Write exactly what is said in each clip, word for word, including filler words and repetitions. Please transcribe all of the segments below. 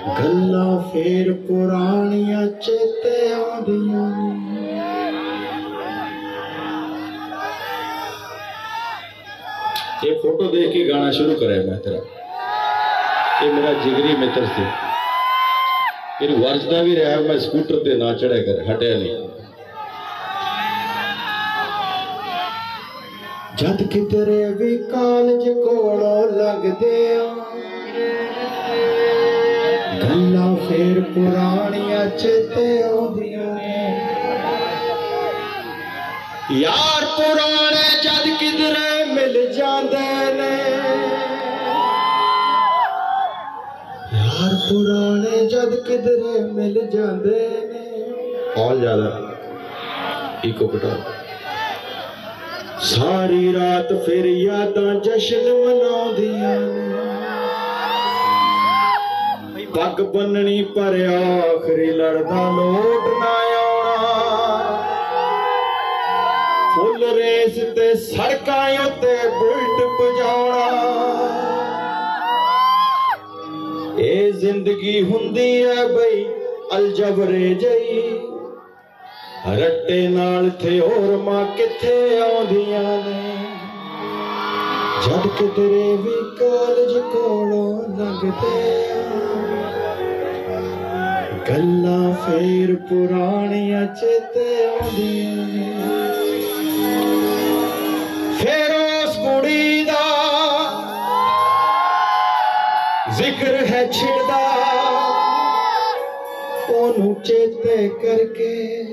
गल्लां फेर पुरानियां चेते आंदियां ये फोटो देख के गाना शुरू करे मैं तेरा ये मेरा जिगरी मित्र से मेरी वर्जदा भी रहा मैं स्कूटर ते ना चढ़े कर हटे नहीं जद कितरे भी कॉलेज कोलों लगदे गल्लां फेर पुरानियां चेते आंदियां यार पुराने जद किधरे मिल जांदे ने यार पुराने जद किधरे मिल जांदे ने और ज्यादा इको कटा सारी रात फिर यादां जश्न मनाउंदियां पग बननी पर आखरी लड़दा लोट ना आउणा फुल रेस ते सड़कां उत्ते बुलट भजाउणा ए जिंदगी हुंदी है बई अलजबरे जई रट्टे नाल थे और मां किथे आउंदियां ने जद किधरे भी कॉलेज कोलों लगदे गल्लां फेर पुरानियां चेते आउंदियां ने फेर उस कुड़ी दा जिक्र है छिड़दा ओनू चेते करके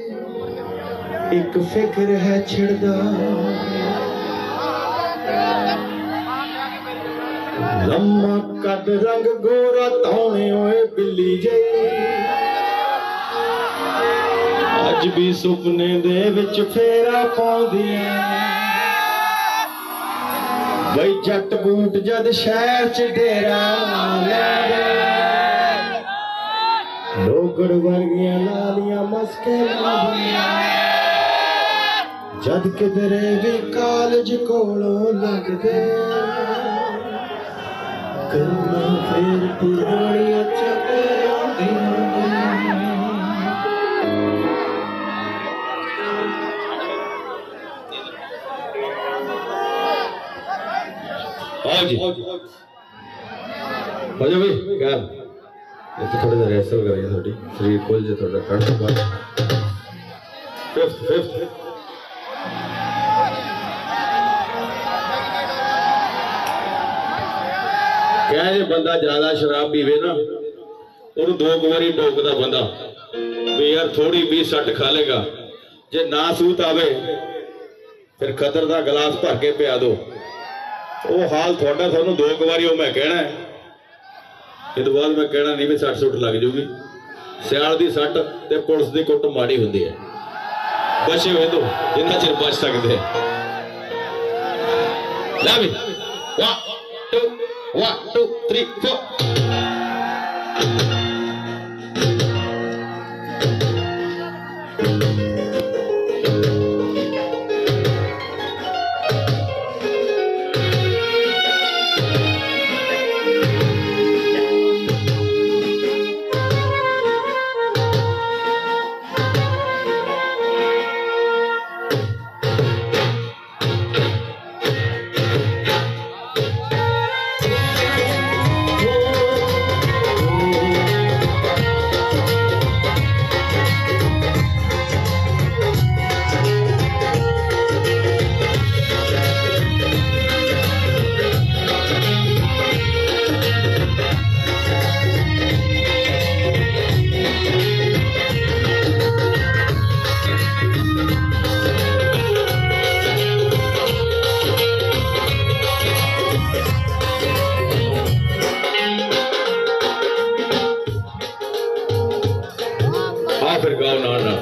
एक फिक्र है छिड़दा लम्मा कद रंग गोरा तौने होए बिल्ली जई अज भी सुपने दे विच फेरा पाउंदियां बई जट बूट जद शहर च डेरा लै लोगड़ वर्गियां लालियां मस्के लादियां जद किधरे भी कॉलेज कोलों लगदे गल्लां फेर पुरानियां चेते आउंदियां जी हो जाओ भाई क्या ये तो थोड़ी देर रेसल करेंगे थोड़ी शरीर खोल जाए थोड़ा कट बाद फिफ्थ फिफ्थ क्या ये बंदा ज्यादा शराब पीवे ना और दो बारी टोकदा बंदा भी यार थोड़ी भी सट खा लेगा जे ना सूत आवे फिर खतर दा गिलास भर के पिया दो वो हाल थोड़ा थानू दो बारी मैं कहना है इस बाद मैं कहना नहीं भी सट सुट लग जूगी सियाल की सट ते पुलिस की कुट माड़ी होंदी है बचे हुए तो जिन्ना चिर बच सकते हैं वन टू थ्री फोर फिर गाँव ना ना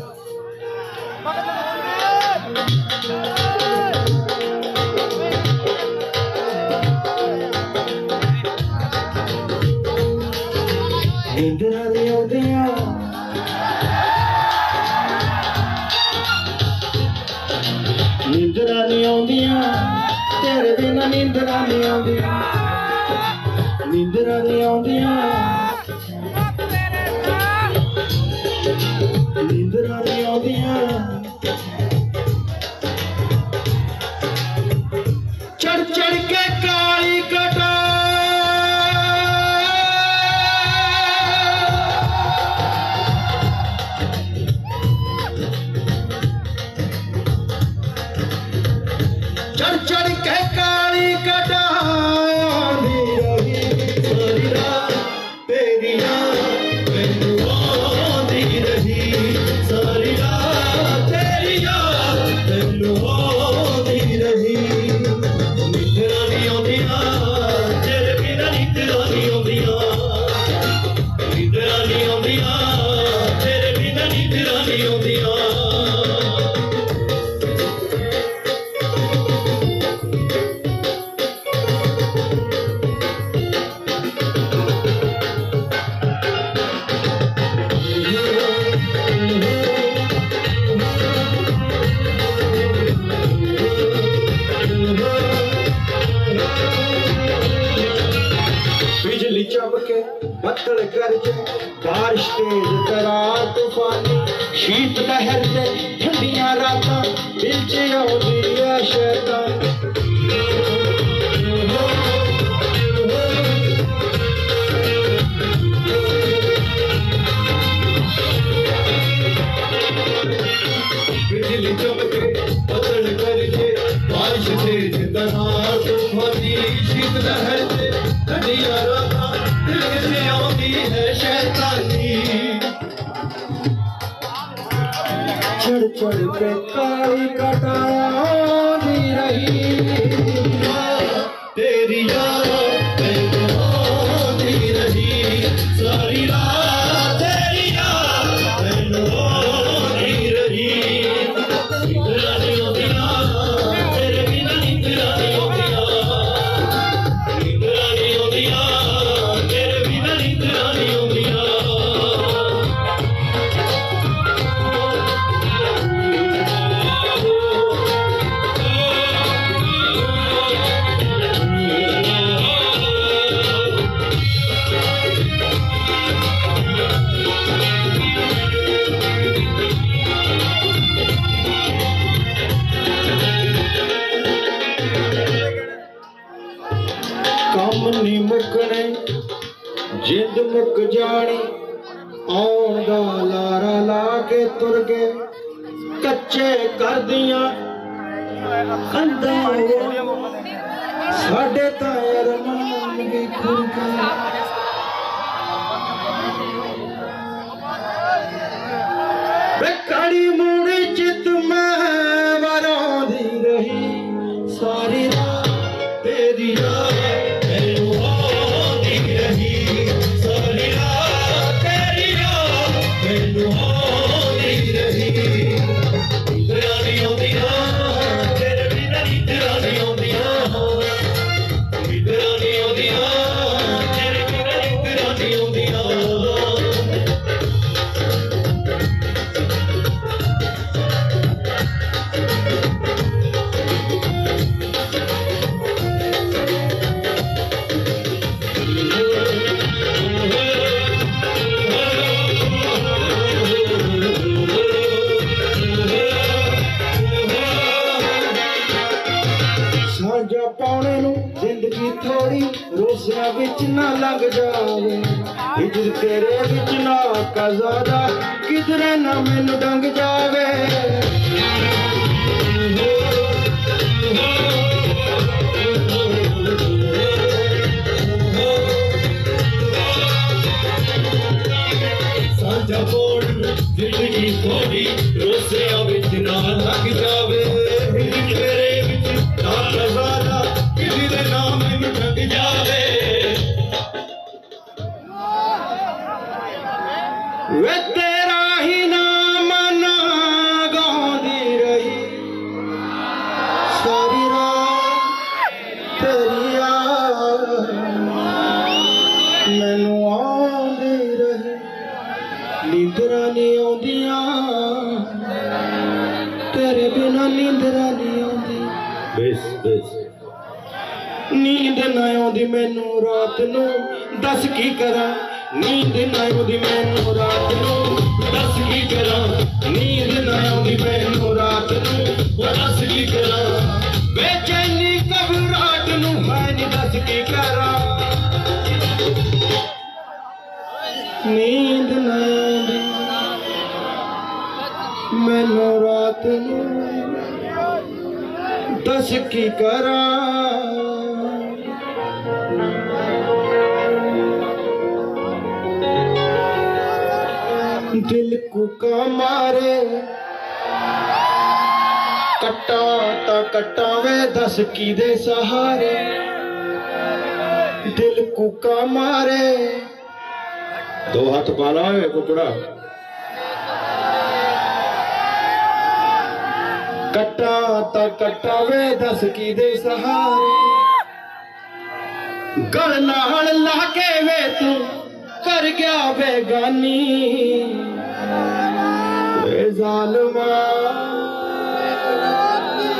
नींदरा नहीं आउंदियां नींदरा नहीं आउंदियां तेरे बिना नींदरा नहीं आउंदियां नींदरा नहीं आउंदियां चमके बदल गरजे बारिश तेज तरार तूफानी शीत लहर से ठंडियां रातां दिल च आउंदी है शैतान बिजली चमके बदल गरजे बारिश तेज तरार तूफानी शीत लहर से ठंडियां रातां दिल च आउंदी है शैतानी चढ़ चढ़ के काली कटारी रही तेरी याद मैनू आंदी रही सारी रात तेरी याद मैनू आंदी रही निंदरां नी आउंदियां तेरे बिना निंदरां नी आउंदियां निंदरां नी आउंदियां तेरे बिना निंदरां नी आउंदियां कम नी मुकने जिंद मुक जानी आउण दा लारा ला के तुर गए कच्चे कर दियां कंधां साडे तां अरमान भी खुर गए वे काली मूड़ी चित मैं वरांदी रही सारी रात तेरी याद मैनू आंदी रही सारी रात तेरी याद मैनू आंदी रही निंदरां नी आउंदियां तेरे बिना निंदरां नी आउंदियां निंदरां नी आउंदियां तेरे बिना निंदरां नी आउंदियां साझा पाने नू जिंदगी थोड़ी रोसिया विच ना लंघ जावे हिजर तेरे विच ना कज़ादा किधरे ना मैनू डंग जावे साझा पाने जिंदगी थोड़ी रोसिया विच ना लंघ जावे हिजर तेरे विच ना कज़ादा किधरे ना मैनू डंग जावे वे तेरा ही नाम ना गांदी रही सारी रात तेरी याद मैनू आंदी रही निंदरां नी आउंदियां तेरे बिना निंदरां नी आउंदी बेस बेस नींद ना आउंदी मैनू रात नू दस की करा नींद ना आउंदी मैनू रात नू दस की करा नींद ना आउंदी मैनू रात नू दस की करा बेचैनी घबराहट नू मैं नी दस की करा नींद ना आउंदी मैनू रात नू दस की करा दिल कुका मारे कट्टा ता कट्टावे दस की दे सहारे दिल कुका मारे दो हाथ पाला है कुकड़ा कट्टा ता कट्टावे दस की दे सहारे गल नाल लाके वे तू कर गया बेगानी वे जालमा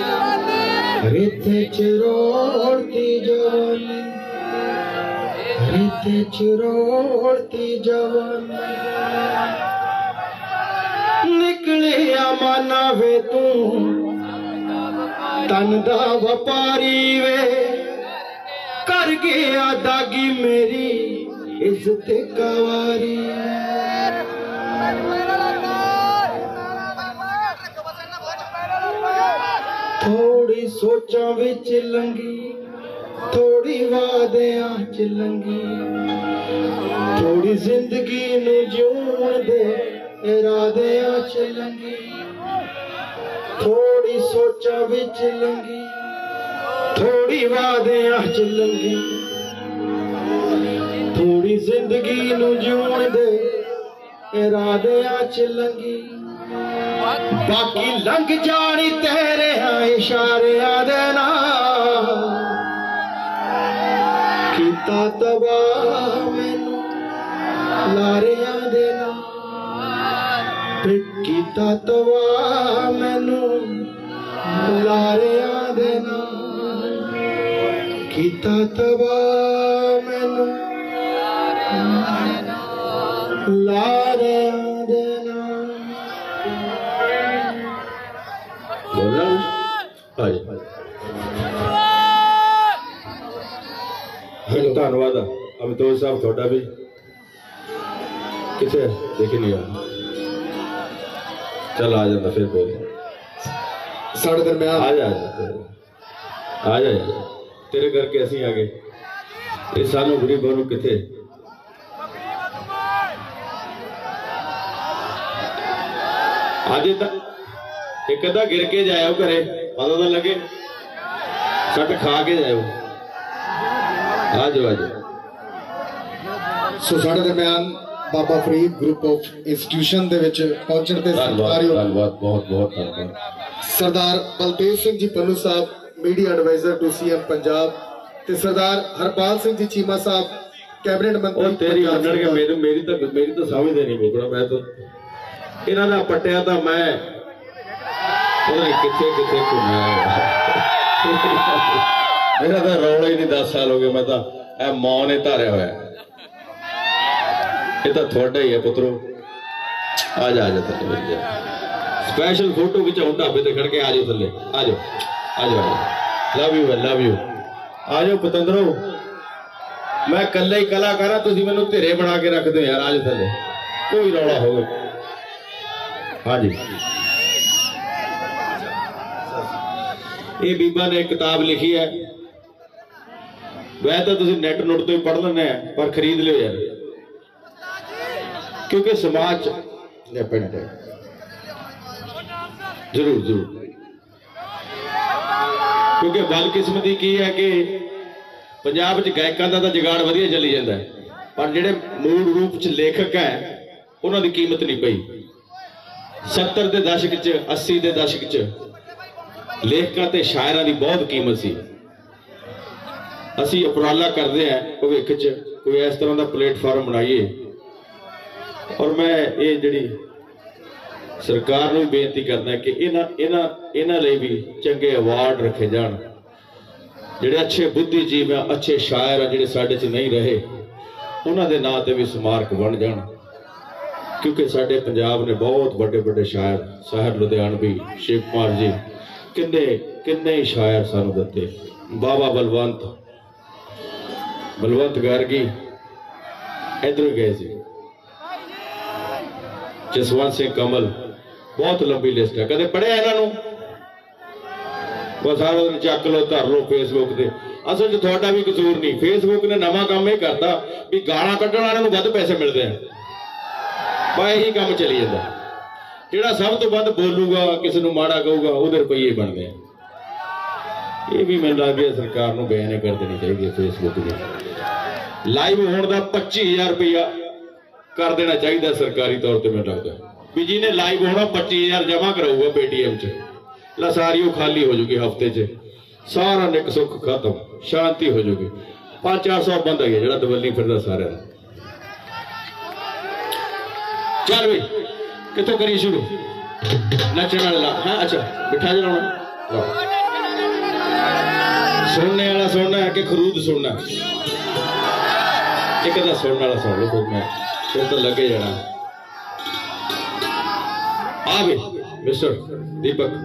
रेते च रोड़ती जवानी रेते चरोड़ती जवानी निकले माना वे तू तन दा व्यापारी वे कर गया दागी मेरी इज्जत कवारी थोड़ी सोचा विच लंगी थोड़ी वादियां च लंगी थोड़ी जिंदगी नूं जीउण दे इरादियां च लंगी थोड़ी सोचा विच लंगी थोड़ी वादियां च लंगी थोड़ी जिंदगी नूं जीउण दे इरादियां च लंगी बाकी लंघ जानी तेरे इशारियां दे नाल कीता तबाह मैनू लारियां दे नाल कीता तबाह मैनू लारियां दे नाल कीता तबाह मैनू लारियां दे नाल बोलना हाय धन्यवाद अमितोष साहब थोड़ा भी किसे देखे नहीं आ चल आ जाता फिर बोल साढ़े दरम्यान आ जा आ जा तेरे करके असी आ गए ये सानू गरीबों नू किथे आज तक एक अद्धा गिर के जाओ घरे पता तो लगे सट खा के जाओ आ जाओ आ जाओ सो साढ़े दरम्यान Baba Farid group of institution दे विच पहुंचण ते धन्यवाद धन्यवाद बहुत बहुत धन्यवाद सरदार Baldev Singh ji Pannu sahab media advisor to CM Punjab ते सरदार हरपाल सिंह जी चीमा साहब कैबिनेट मंत्री तेरी अंदर के मेरी मेरी तो मेरी तो समझ नहीं मुकड़ा मैं तो इन्हां दा पट्टिया तो मैं किथे किथे घूमया मेरा तो रौला ही नहीं दस साल हो गए मैं तो ए मां ने धारिया होया ये तो थोड़ा ही है पुत्रो आ जा आ जा थले स्पेशल फोटो खिचाऊं ढाबे ते खड़ के आ जाओ थले आ जाओ आ जाओ लव यू लव यू आ जाओ पतंदरो मैं कल्ले ही कलाकार हां तुसीं मैनूं धिरे बना के रख दो यार आ जाओ थले कोई रौला होवे हाँ जी ये बीबा ने एक किताब लिखी है वैसे तो तुसीं नेट नोट तो ही पढ़ लेने पर खरीद लियो यार क्योंकि समाज जरूर जरूर क्योंकि बदकिस्मती की है कि पंजाब च गायकों का तो जुगाड़ वधिया चली जाता है पर जिहड़े मूल रूप च लेखक है उन्हां दी कीमत नहीं पई सत्तर के दशक च अस्सी के दशक च लेखकों ते शायरां दी बहुत कीमत सी असी उपराला करते हैं भविख च कोई इस तरह का प्लेटफार्म बनाइए और मैं ये जिहड़ी सरकार नूं बेनती करना कि इन्हां इन्हां इन्हां लई भी चंगे अवार्ड रखे जाण जिहड़े अच्छे बुद्धिजीव हैं अच्छे शायर हैं जिहड़े साडे च नहीं रहे उन्हां दे नां ते भी स्मारक बन जाण क्योंकि साडे पंजाब ने बहुत बड़े बड़े शायर साहिर लुधियानवी शिव कुमार जी किन्ने किन्ने ही शायर सानू दिते बाबा बलवंत बलवंत गार्गी इधर गए सी जसवंत सिंह कमल बहुत लंबी लिस्ट है कदे पढ़िया इन्हों बस सारा दिन चक लो धर लो फेसबुक से असल च थोड़ा भी कसूर नहीं फेसबुक ने नवा काम यह करता भी गाला कढ़ण वाले वध पैसे मिलते हैं बस यही काम चली जाता जिहड़ा सब तो वध बोलूगा किसी को माड़ा कहूगा उहदे रुपये बनते हैं ये भी मैंने लग गया सरकार को बैन कर देनी चाहिए फेसबुक की लाइव होने का पच्ची हजार रुपया कर देना चाहिए सरकारी तौर पर मैंने लगता भी जिन्हें लाइव होना पच्ची हजार जमा कराऊगा पेटीएम च ला सारी खाली हो जूगी हफ्ते च सारा निक सुख खत्म शांति हो जूगी पांच चार सौ बंदा है जो दवली फिर सारे चल भाई कितों करी शुरू नचने वाला हाँ अच्छा बिठा जलाना सुनने वाला सुनना है कि खरूद सुनना एक अदा सुनने वाला सुन लो, फिर मैं फिर तो लगे जाना। आ भी मिस्टर दीपक।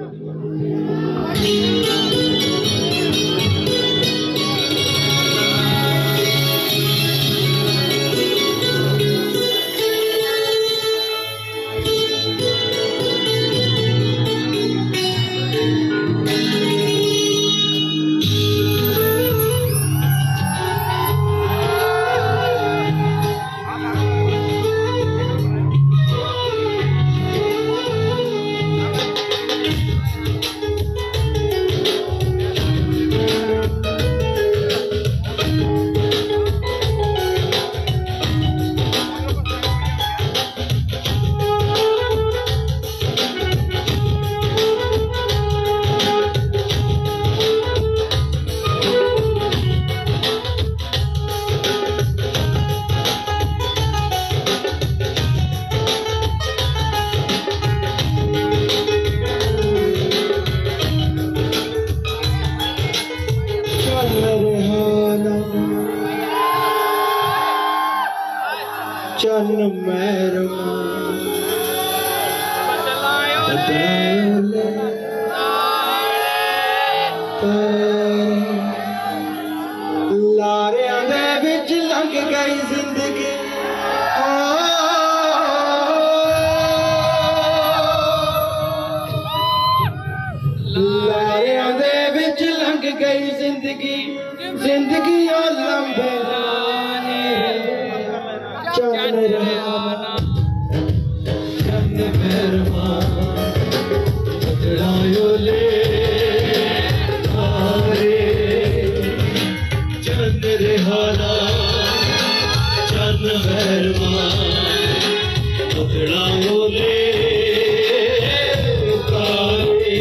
चन मैरमा लारियां दे विच लंघ गई जिंदगी, लारियां दे विच लंघ गई जिंदगी, जिंदगी ओ लंबे चन रहना चन मैरमा बदलायो ले तारे, चन रहना चन मैरमा बदलायो ले तारे।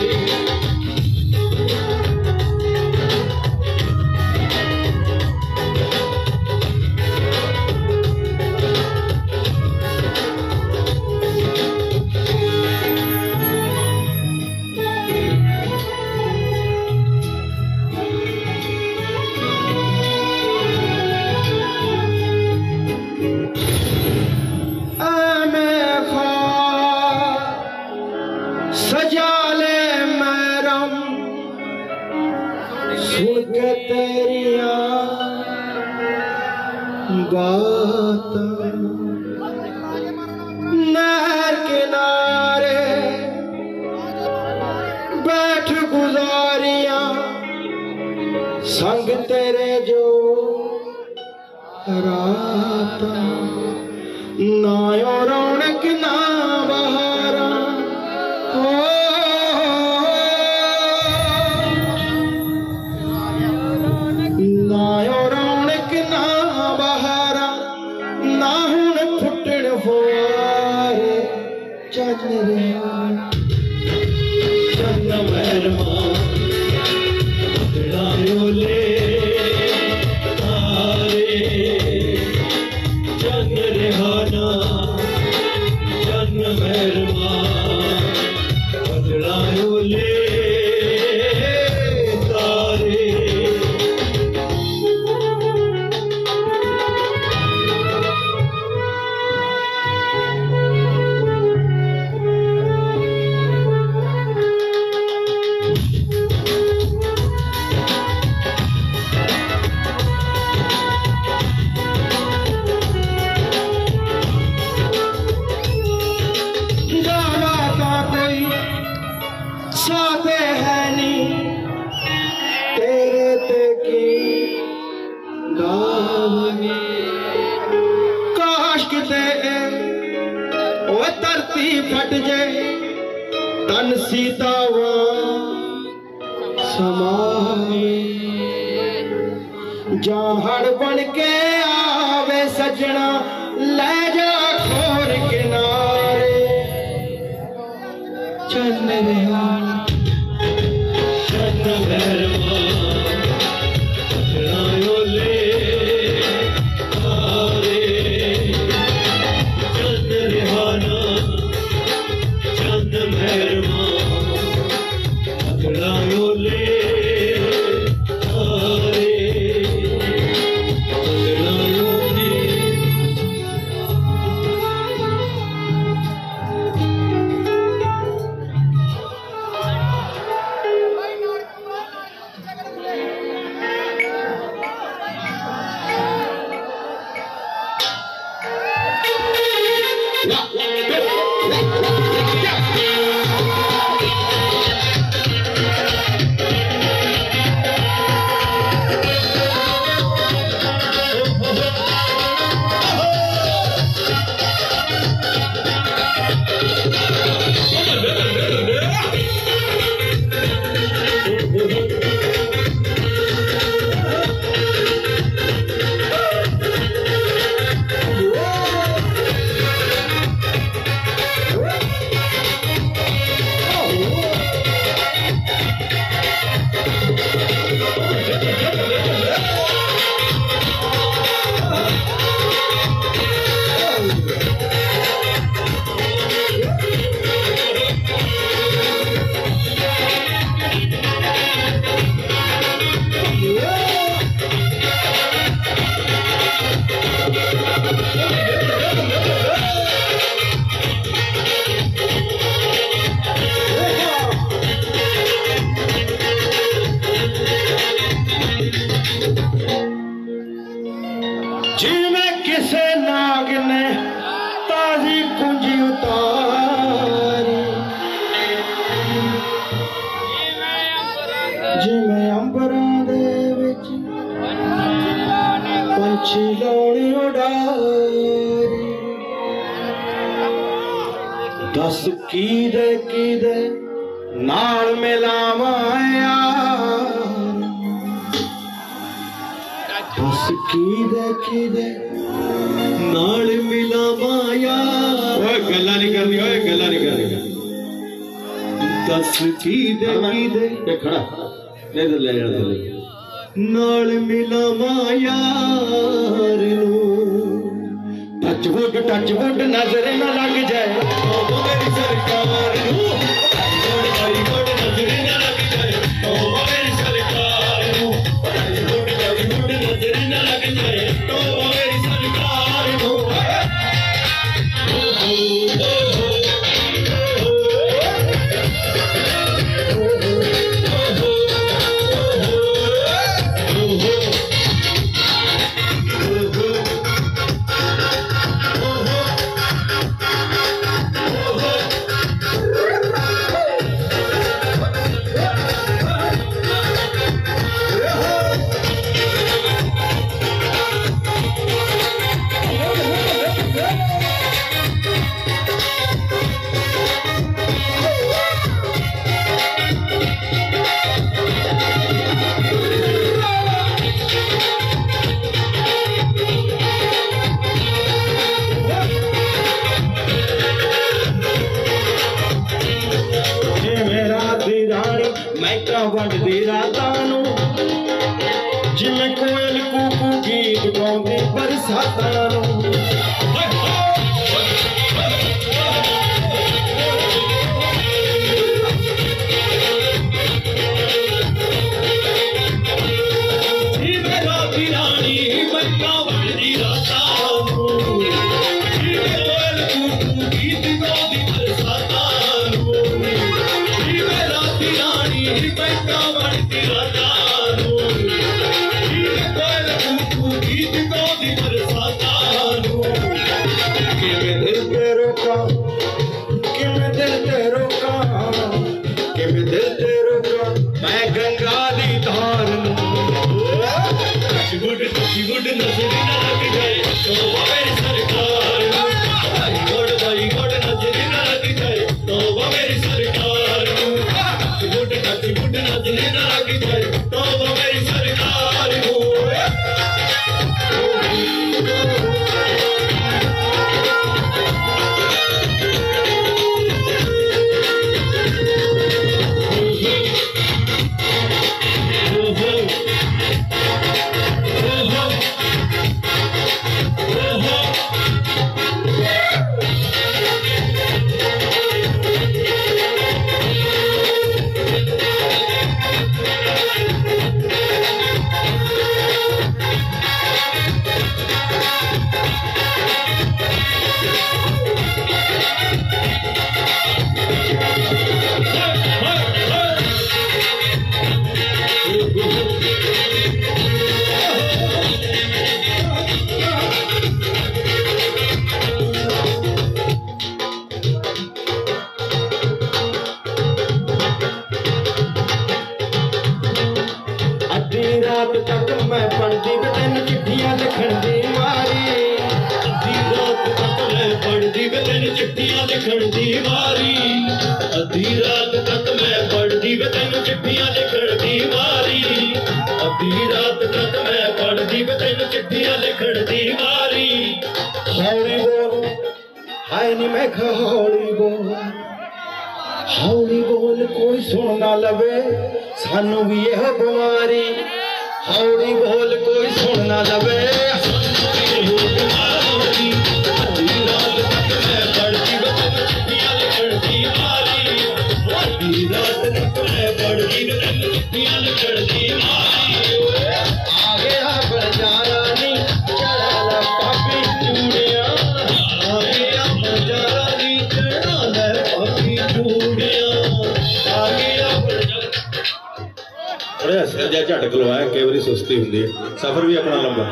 सजा ले मैरम सुन के तेरिया बातां, नहर किनारे बैठ गुजारिया संग तेरे जो रातां, ना यो रौनक ना बहारा ना रौनक ना बहारा, ना हुण फुटण फुआरे, चन रहना चन मैरमा बदलायो ले तारे, चन रहना चन मैरमा बदलायो ले तारे। साथे है नी तेरे ते की दावनी, काश किते ओ धरती फट जाए तन सीता वा समावे, जाहड़ बन के आवे सजना ले जा खोर किनारे, चन रहना चन मैरमा बदलायो ले तारे, चन रहना चन मैरमा बदलायो ले तारे, बदलायो ले जिमें किसे नाग ने ताजी कुंजी उतारी, जिमें अंबरां दे विच पंछी लाउणी उडारी। दस की दे की दे नाल मिलावां यार, दस की दे की दे नाल मिलावां यार। ओए गल्लां नहीं करनी, ओए गल्लां नहीं करनी। दस की दे की दे खड़ा नहीं तो ले जाना नाल मिलावां यार नू। टच वुड टच वुड नजर न लग जाए ओ मेरी सरकार नू, टच वुड नजर न लग जाए ओ मेरी सरकार नू, टच वुड टच वुड नजर न लग जाए ओ मेरी सरकार नू। वंडदी रातां नूं जिवें कोयल कूकू गीत गाउंदी बरसातां नूं। गीत गाउंदी बरसातां चिट्ठियां लिखण दी वारी अद्धी रात तक मैं पढ़दी वे तैनू चिट्ठियां लिखण दी वारी अद्धी रात तक मैं पढ़दी वे तैनू चिट्ठियां लिखण दी वारी हौली बोल हाय नी मैं खा हौली बोल हौली बोल कोई सुन ना लवे सानू भी यह बीमारी हौली बोल कोई सुन ना लवे झटक लवाया कई बार सुस्ती होंगी सफर भी अपना लंबा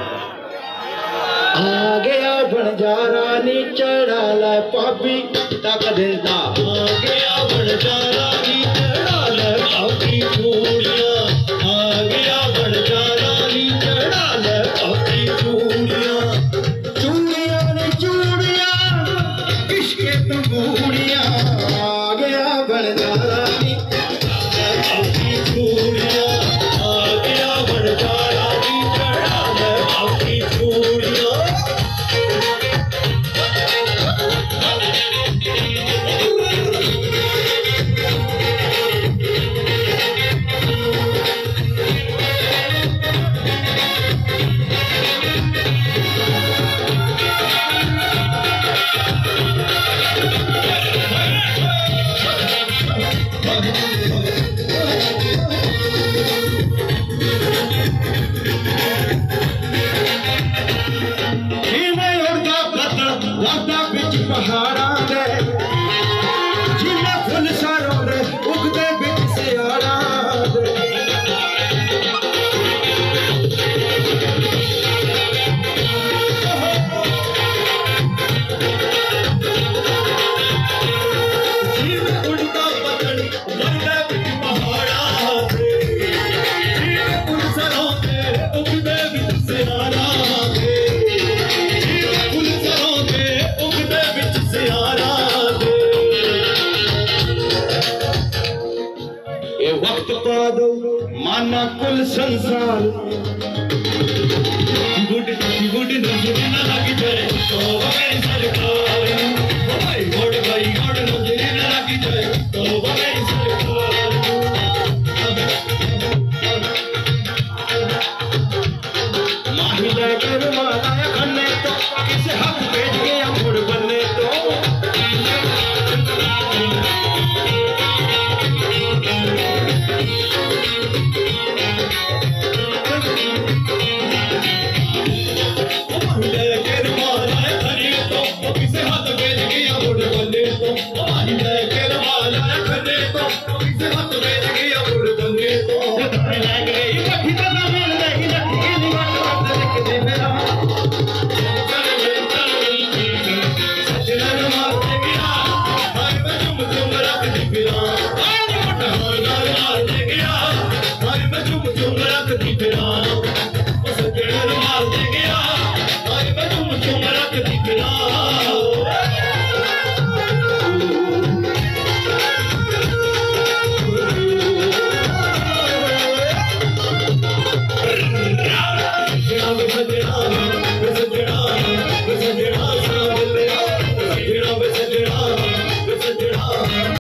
आ गया बनजारा नी चढ़ा लै भाभी तक दिंदा आ गया बनजारा नी चढ़ा लै भाभी चूड़ियां आ गया बनजारा नी चढ़ा लै भाभी चूड़ियां चूड़ियां ने चूड़ियां इश्के तंबूड़ियां आ गया बनजारा नी भाभी चूड़ियां माना कुल संसार गुड गुड नजर न लगी जाए तो मेरी सरकार भाई गुड भाई गुड नजर न लगी जाए तो मेरी सरकार माही लेकर माला खन्ने तो किसे हाथ भेज गया मुड़ बनने तो Get